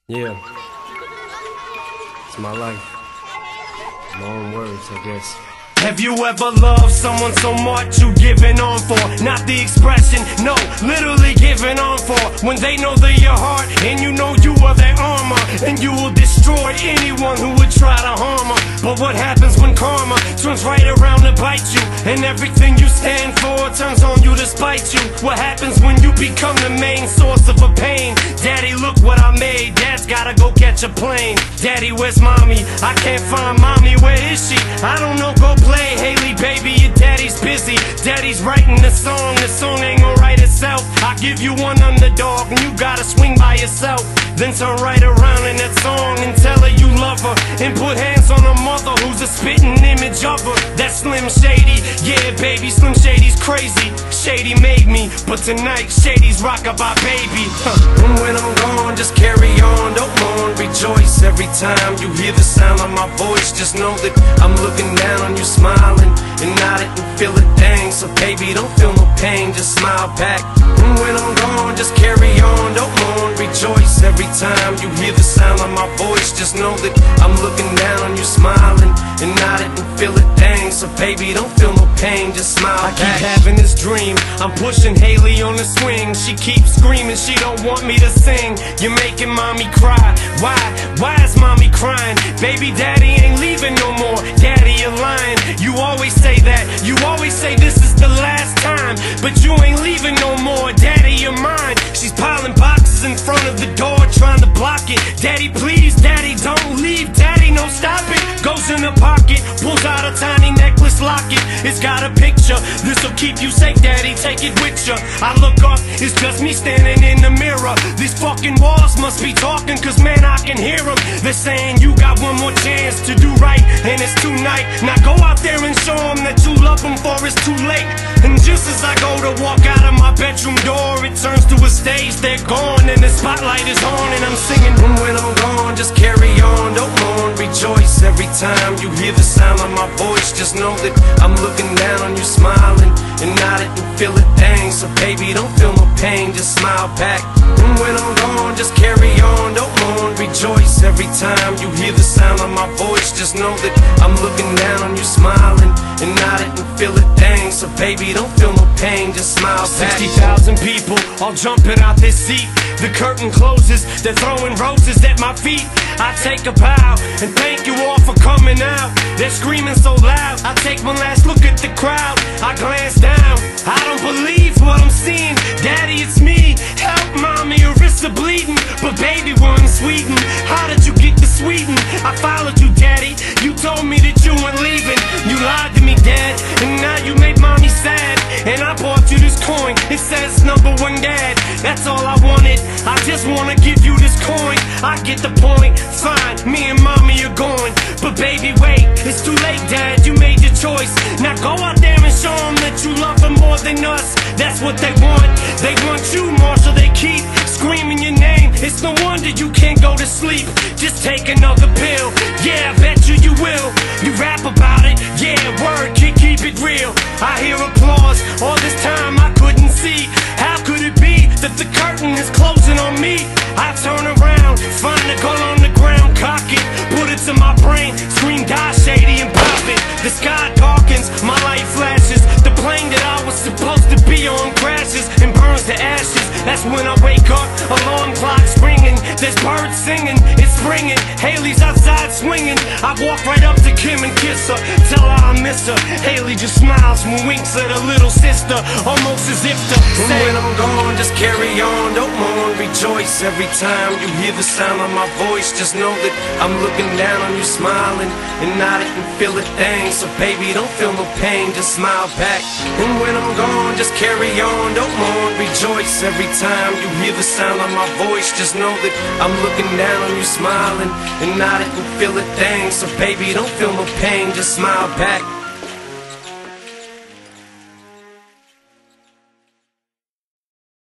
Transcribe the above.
Yeah, it's my life. My own words, I guess. Have you ever loved someone so much you giving on for? Not the expression, no, literally giving on for. When they know they're your heart and you know you are their armor, and you will destroy anyone who would try to harm her. But what happens when karma turns right around to bite you, and everything you stand for turns on you to spite you? What happens when you become the main source of a pain? Daddy, look what I made. Dad's gotta go catch a plane. Daddy, where's mommy? I can't find mommy, where is she? I don't know, go play. Haley, baby, your daddy's busy. Daddy's writing the song ain't gonna write itself. I give you one underdog and you gotta swing by yourself. Then turn right around in that song and tell her you love her, and put hands on her mother who's a spitting image of her. That's Slim Shady, yeah baby, Slim Shady's crazy. Shady made me, but tonight Shady's rockabye baby. And when I'm gone, just carry on, don't mourn, rejoice. Every time you hear the sound of my voice, just know that I'm looking down on you, smiling and nodding and feel a thing. So baby, don't feel no pain, just smile back. And when I'm gone, just carry on, don't mourn, rejoice. Every time you hear the sound of my voice, just know that I'm looking down on you, smiling and nodding and feel a thing. So baby, don't feel no pain, just smile back. I keep having this dream, I'm pushing Haley on the swing. She keeps screaming, she don't want me to sing. You're making mommy cry. Why is mommy crying? Baby, daddy ain't leaving no more. Daddy, you're lying. You always say that, you always say this is the last time, but you ain't leaving no more. Daddy, you're mine. She's piling boxes in front of the door, trying to block it. Daddy, please, daddy, don't leave. Daddy, no, stop it. Goes in the pocket, pulls out a tiny necklace locket. It's got a picture, this'll keep you safe, daddy, take it with ya. I look up, it's just me standing in the mirror. These fucking walls must be talking, cause man, I can hear them. They're saying you got one more chance to do right, and it's tonight. Now go out there and show them that you love them, for it's too late. And just as I go to walk out of my bedroom door, it turns to a stage, they're gone, and the spotlight is on, and I'm singing. And when I'm gone, just carry on, don't mourn, rejoice. Every time you hear the sound of my voice, just know that I'm looking down on you, smiling and nodding and feel a thing. So baby, don't feel no pain, just smile back. And when I'm gone, just carry on, don't mourn, rejoice. Every time you hear the sound of my voice, just know that I'm looking down on you, smiling and nodding and feel a thing. So baby, don't feel no pain, just smile back. 60,000 people all jumping out their seat. The curtain closes, they're throwing roses at my feet. I take a bow and thank you all for coming out. They're screaming so loud, I take one last look at the crowd. I glance down, I don't believe what I'm seeing. Daddy, it's me, help mommy, her wrists are bleeding. But baby, we're in Sweden, how did you get to Sweden? I followed you, daddy, you told me that you weren't leaving. You lied to me, dad, and now you made mommy sad. And I bought you this coin, it says #1 dad. That's all I wanted, I just wanna give you this coin. I get the point, fine, me and mommy are going. But baby, wait, it's too late, dad, you made your choice. Now go out there and show them that you love them more than us. That's what they want you, Marshall, they keep screaming your name. It's no wonder you can't go to sleep. Just take another pill, yeah, I bet you will. You rap about it, yeah, word, keep it real. I hear applause, all this time I couldn't see. How could it be that the curtain is closing on me? I turn around, find a gun on the ground, cock it, put it to my brain, scream die Shady and pop it. The sky darkens, my light flashes. The plane that I was supposed to be on crashes and burns to ashes. That's when I wake up, alarm clock's ringing. There's birds singing, it's springing. Haley's outside swinging. I walk right up to Kim and kiss her, tell her I miss her. Haley just smiles and winks at her little sister, almost as if to say, when I'm gone, just carry on, don't mourn, rejoice. Every time you hear the sound of my voice, just know that I'm looking down on you, smiling and nodding and feel a thing. So baby, don't feel no pain, just smile back. And when I'm gone, just carry on, don't mourn, rejoice. Every time you hear the sound of my voice, just know that I'm looking down on you, smiling and nodding and feel a thing. So baby, don't feel no pain, just smile back.